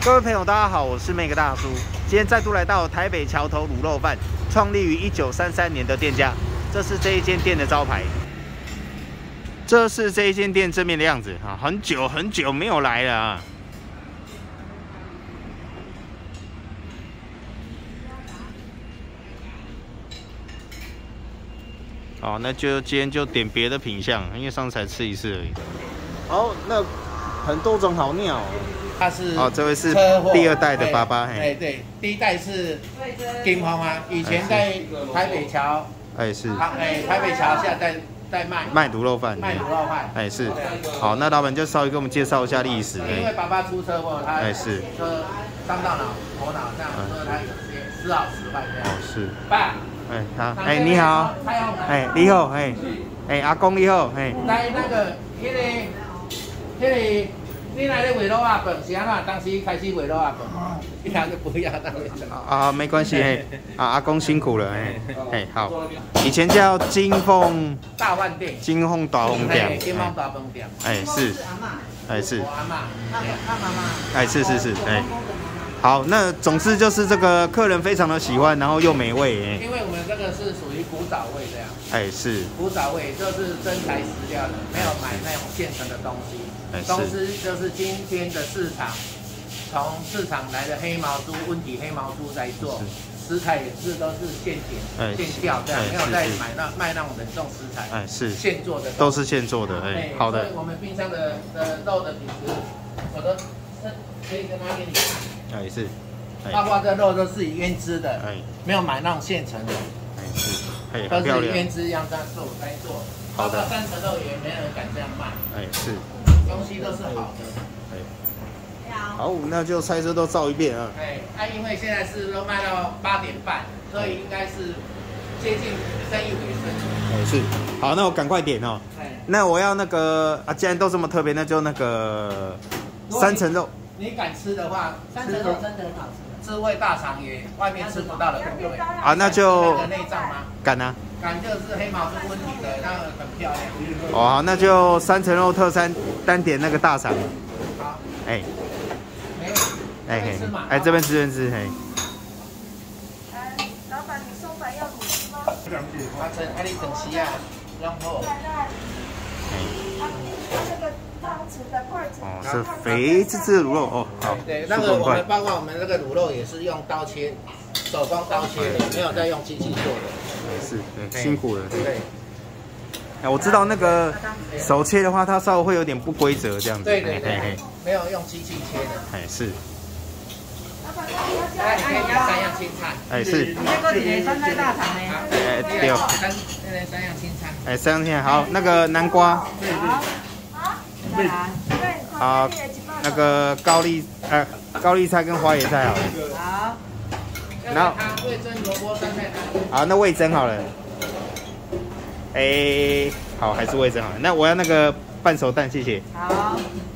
各位朋友，大家好，我是Make大叔。今天再度来到台北桥头卤肉饭，创立于1933年的店家。这是这一间店的招牌。这是这一间店正面的样子啊，很久没有来了啊。好，那就今天就点别的品项，因为上次才吃一次而已。好，那很多种好鸟。 它是哦，这位是第二代的爸爸， 哎对，第一代是金鸿啊，以前在台北桥， 哎是， 台北桥下在卖卤肉饭，哎是，好，那老板就稍微给我们介绍一下历史。 因为爸爸出车祸，他是车伤到头脑这样，所以他有些时好时坏这样。 哦是， 爸， 哎好，哎你好，哎你好，哎阿公你好，哎。 来那个那个。你来咧卖卤仔饭是安怎？当时开始卖卤仔饭，一下就不要当啊，没关系，哎，阿公辛苦了，哎，好，以前叫金凤大饭店， 金凤大饭店， 金凤大饭店， 哎是，哎是， 我阿嬷， 哎是，哎，好，那总之就是这个客人非常的喜欢，然后又美味，哎， 因为我们这个是属于古早味这样， 哎是， 古早味就是真材实料的，没有买那种现成的东西。公司就是今天的市场，从市场来的黑毛猪、温体黑毛猪在做，食材也是都是现点、现钓这样，没有在卖那种冷冻食材，哎是现做的， 都是现做的，哎好的。 所以我们冰箱的肉的品质，我都可以拿给你看， 哎是， 包括这肉都是腌制的，哎没有买那种现成的，哎是，哎都是腌制一样这样做来做，包括3层肉也没人敢这样卖，哎是。东西都是好的， 好，那就菜色都照一遍啊。 因为现在是都卖到8点半，所以应该是接近生意尾声。 是，好，那我赶快点哦。那我要那个既然都这么特别，那就那个3层肉。 你敢吃的话，3层肉真的很好吃，滋味大肠也外面吃不到的部位。 啊，那就内脏吗？ 敢啊。 敢就是黑毛猪温体的，那个很漂亮。 哦，那就3层肉特3，单点那个大肠。 好。 哎。 没有。 哎，这边吃， 老板，你送饭要卤汁吗？ 你等时啊，然后。 那个汤匙的筷子。 哦，是肥滋滋的卤肉哦，好。 对，那个我们包括我们那个卤肉也是用刀切，手工刀切的，没有在用机器做的。 是，对，辛苦了。对。哎，我知道那个手切的话，它稍微会有点不规则这样子。 对，没有用机器切的。 哎，是。 可以加3样青菜。 哎，是。 这个你酸菜大肠呢？ 哎，对。 3样青菜。 哎，3样青菜，好，那个南瓜。 好。 啊，那个高丽菜跟花椰菜好了。 好。 然后味噌萝卜酸菜汤。 好，那味噌好了。哎，好，还是味噌好了。那我要那个半熟蛋，谢谢。 好。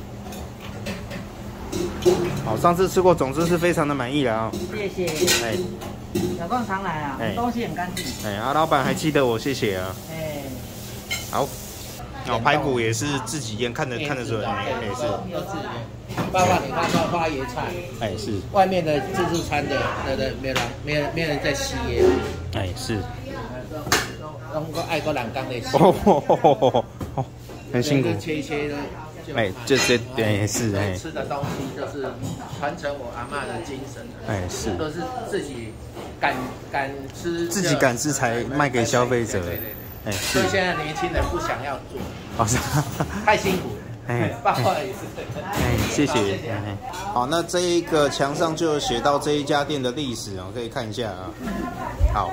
好，上次吃过，总之是非常的满意了啊。 谢谢。哎，小凤常来啊，东西很干净。哎， 老板还记得我，谢谢啊。 哎， 好。哦，排骨也是自己腌，看得出来，哎是。 都自己腌，包括你看到花椰菜， 哎是。外面的自助餐的，没人在吸烟， 哎是。 拢个爱个人工的吸。 哦，很辛苦。 切的。 哎，这也是哎。 吃的东西就是传承我阿嬷的精神。 哎是。 都是自己敢吃， 自己敢吃才卖给消费者。 对。 哎， 所以现在年轻人不想要做， 好是太辛苦。哎，不好意思。 哎，谢谢。好，那这一个墙上就写到这一家店的历史哦，可以看一下啊。好。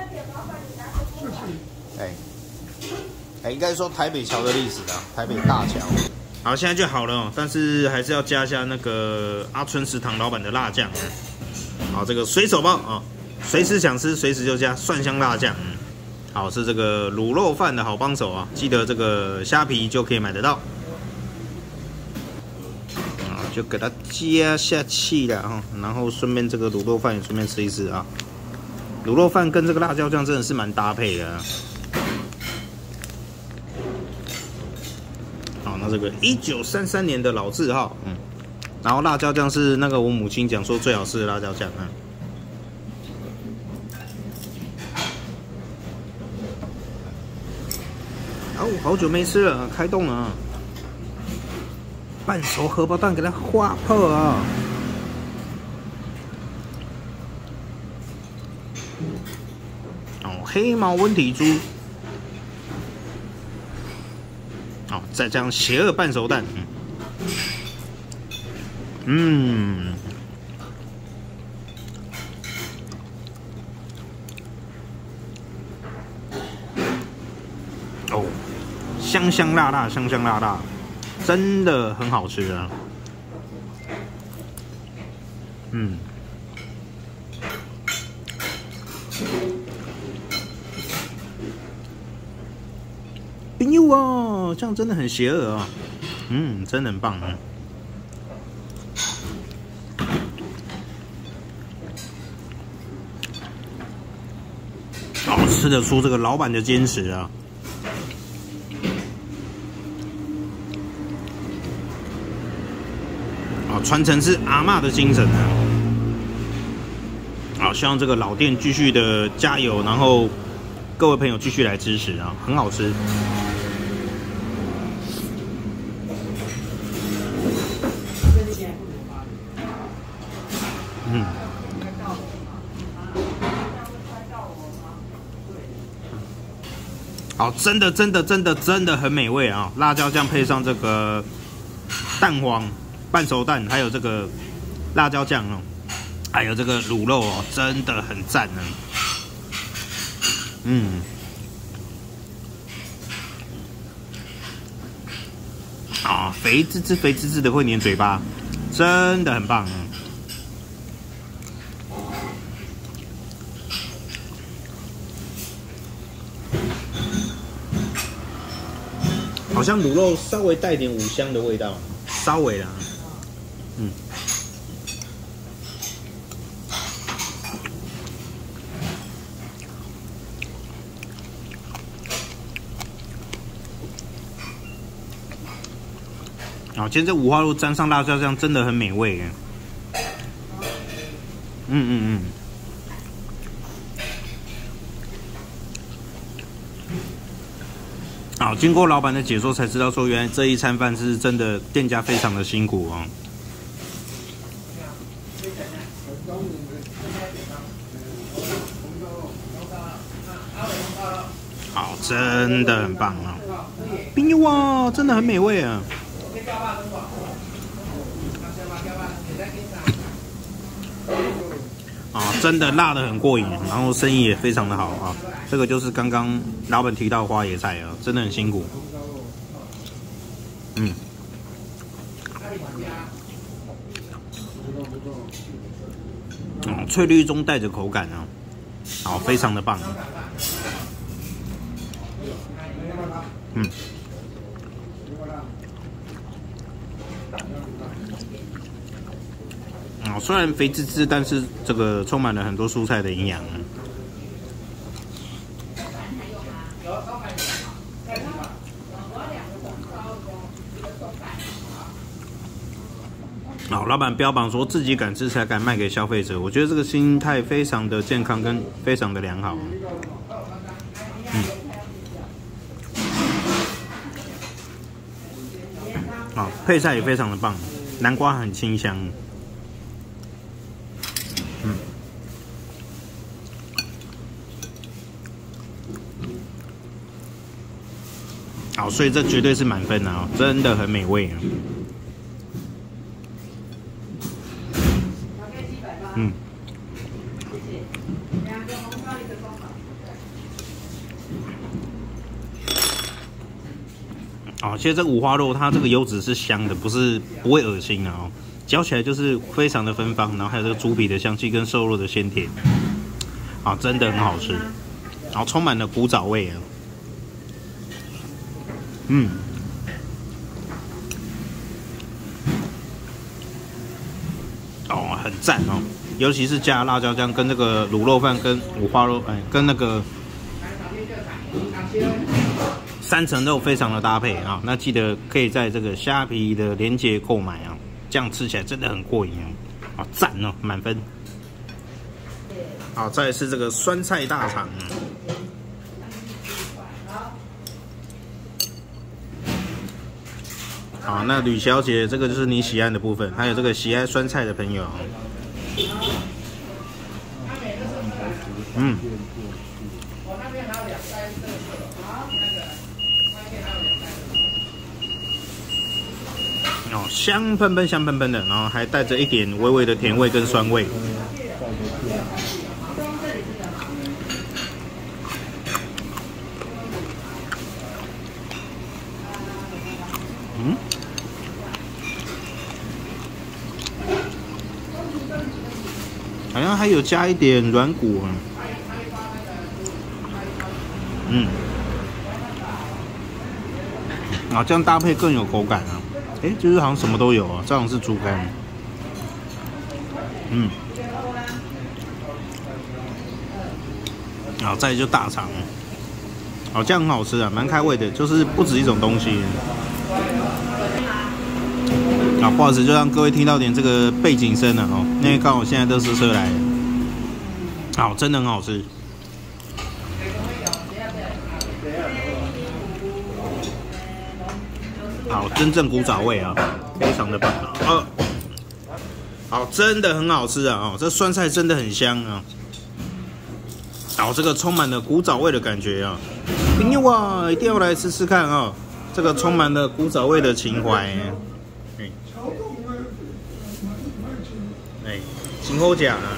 应该说台北桥的历史啊，台北大桥。好，现在就好了哦，但是还是要加一下那个阿春食堂老板的辣酱。好，这个随手包啊，随时想吃随时就加蒜香辣酱。好，是这个卤肉饭的好帮手啊！记得这个虾皮就可以买得到，啊，就给它加下去了哈，然后顺便这个卤肉饭也顺便吃一吃啊。卤肉饭跟这个辣椒酱真的是蛮搭配的啊。好，那这个1933年的老字号， 然后辣椒酱是那个我母亲讲说最好吃的辣椒酱啊。哦，好久没吃了，开动了。半熟荷包蛋给它划破啊！哦，黑毛温体猪。哦，再加上邪恶半熟蛋。哦，香香辣辣，香香辣辣，真的很好吃啊！冰柚哦，这样真的很邪恶啊！真的很棒啊！吃得出这个老板的坚持啊！传承是阿嬷的精神啊！好，希望这个老店继续的加油，然后各位朋友继续来支持啊，很好吃。好，真的很美味啊！辣椒酱配上这个蛋黄、半熟蛋，还有这个辣椒酱哦，还有这个卤肉哦，真的很赞呢。肥滋滋的会粘嘴巴，真的很棒啊！好像卤肉稍微带点五香的味道，稍微啦，今天这五花肉沾上辣椒酱真的很美味耶。好，经过老板的解说才知道说，原来这一餐饭是真的店家非常的辛苦哦。好，真的很棒啊！冰柚啊，真的很美味啊！真的辣得很过瘾，然后生意也非常的好啊。这个就是刚刚老板提到花椰菜啊，真的很辛苦。翠绿中带着口感啊，好，非常的棒。虽然肥滋滋，但是这个充满了很多蔬菜的营养。好，老板标榜说自己敢吃才敢卖给消费者，我觉得这个心态非常的健康跟非常的良好。好，配菜也非常的棒，南瓜很清香。好，所以这绝对是满分啊，真的很美味啊。其实这个五花肉它这个油脂是香的，不会恶心啊，嚼起来就是非常的芬芳，然后还有这个猪皮的香气跟瘦肉的鲜甜，真的很好吃，然后充满了古早味啊。很赞哦，尤其是加辣椒酱跟这个卤肉饭跟五花肉，跟那个3层肉非常的搭配啊。那记得可以在这个虾皮的连结购买啊。 这样吃起来真的很过瘾哦，好赞哦，满分。好，再来是这个酸菜大肠。好，那吕小姐，这个就是你喜爱的部分，还有这个喜爱酸菜的朋友。嗯。哦，香喷喷，香喷喷的，然后还带着一点微微的甜味跟酸味。嗯。好像还有加一点软骨啊。嗯。啊，这样搭配更有口感啊。哎，就是好像什么都有啊，这样是猪肝。嗯。好，再来就大肠。好，这样很好吃啊，蛮开胃的，就是不止一种东西。啊，不好意思，就让各位听到点这个背景声了哦，因为刚好现在都是车来的。好，真的很好吃。好，真正古早味啊，非常的棒啊！好，真的很好吃啊！哦，这酸菜真的很香啊！好，这个充满了古早味的感觉啊！朋友啊，一定要来吃吃看啊！这个充满了古早味的情怀。青口甲啊，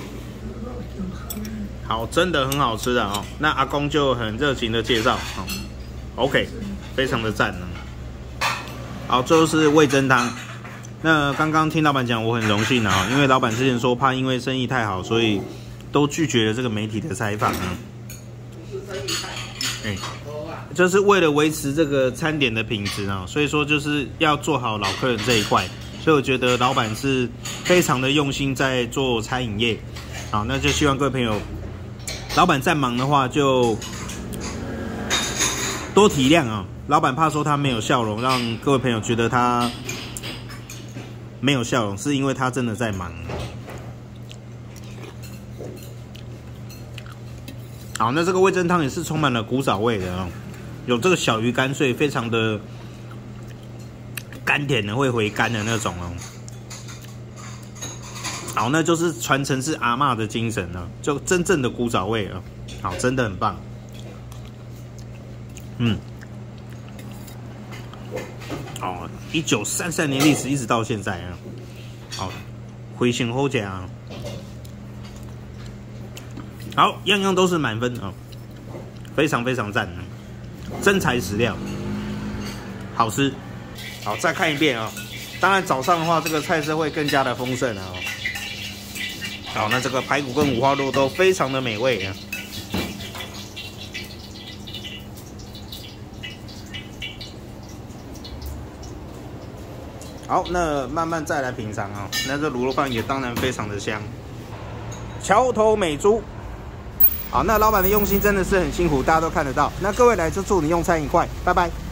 好，真的很好吃的哦。那阿公就很热情的介绍哦 ，OK， 非常的赞呢。好，最后是味噌汤。那刚刚听老板讲，我很荣幸啊，因为老板之前说怕因为生意太好，所以都拒绝了这个媒体的采访啊。就是为了维持这个餐点的品质啊，所以说就是要做好老客人这一块。所以我觉得老板是非常的用心在做餐饮业。好，那就希望各位朋友，老板再忙的话就多体谅啊。老板怕说他没有笑容，让各位朋友觉得他没有笑容，是因为他真的在忙。好，那这个味噌汤也是充满了古早味的哦，有这个小鱼干，所以非常的甘甜的，会回甘的那种哦。好，那就是传承是阿嬷的精神了，就真正的古早味啊。好，真的很棒。哦，1933年历史一直到现在啊。好，回形后甲啊。好，样样都是满分啊，非常非常赞啊，真材实料，好吃。好，再看一遍啊。当然早上的话，这个菜色会更加的丰盛啊。好，那这个排骨跟五花肉都非常的美味啊。好，那慢慢再来品尝啊。那这卤肉饭也当然非常的香。桥头美猪，好，那老板的用心真的是很辛苦，大家都看得到。那各位来就祝你用餐愉快，拜拜。